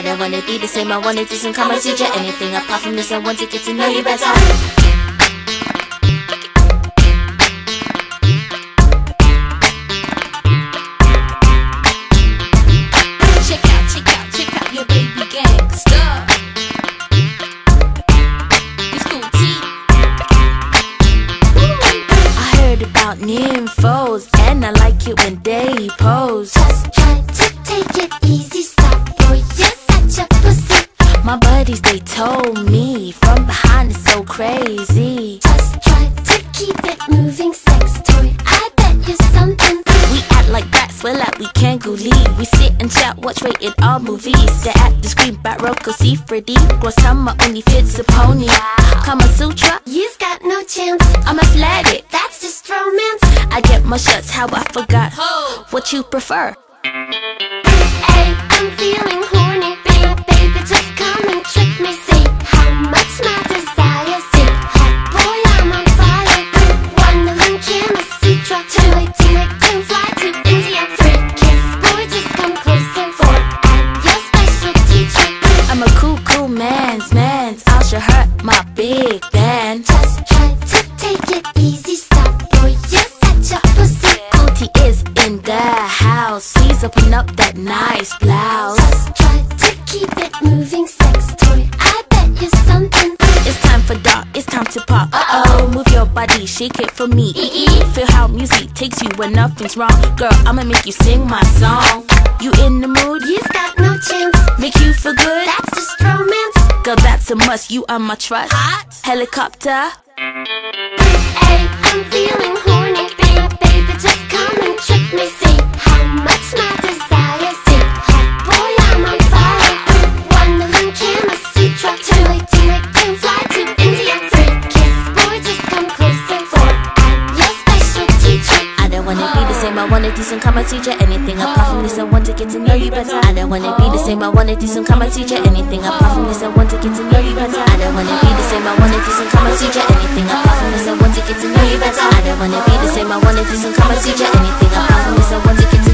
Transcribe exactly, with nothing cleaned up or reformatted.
I don't wanna be the same, I wanna do some karma teacher. Anything apart from this, I want to get to know you better. About nymphos, and I like it when they pose. Just try to take it easy, stop, boy, you're such a pussy. My buddies, they told me from behind it's so crazy. Just try to keep it moving, sex toy, I bet you're something. We act like rats, we're like we can't go leave. We sit and chat, watch rated R movies. They act the screen back row, cause see Freddy. Gross summer only fits a pony. Kama Sutra, you've got no chance. I'm athletic, that's just romance. I get my shots, how I forgot. What you prefer? Hey, I'm feeling horny, baby, baby, just come and trick me. See how much my desire. See, hot boy, I'm on fire. Wonderland, Kama Sutra. Too late, too late to fly to India. Free kiss, boy, just come closer. For I'm your special teacher. I'm a cool, cool man's man's. I should hurt my big band. Just try to take it easy, stop, boy, you're such a pussy. Cootie is in the house, please open up that nice blouse. Just try to keep it moving, sex toy, I bet you're something. It's time for dark, it's time to pop. Uh-oh, move your body, shake it for me. E-e. Feel how music takes you when nothing's wrong. Girl, I'ma make you sing my song. You in the mood? You've got no chance. Make you feel good? That's just romance. Girl, that's a must, you are my trust. Hot helicopter. Hey, I'm feeling horny, baby, baby, just come and trick me. See how much my desire. See, hot boy, I'm on fire. Wonderland, Kama Sutra. Too late, too late to fly to India. Free kiss, boy, just come closer. For I'm your special teacher. I don't wanna be the same, I wanna do some karma teacher. Anything apart from this, I want to get to know you better. I don't wanna be the same, I wanna do some karma teacher. Anything apart from this, I want to get to know you better. I don't wanna be the same, I wanna do some karma teacher. Anything apart from this, I want to get to know you better. I don't wanna be the same, I wanna do some karma teacher. Anything apart from this, I want to get to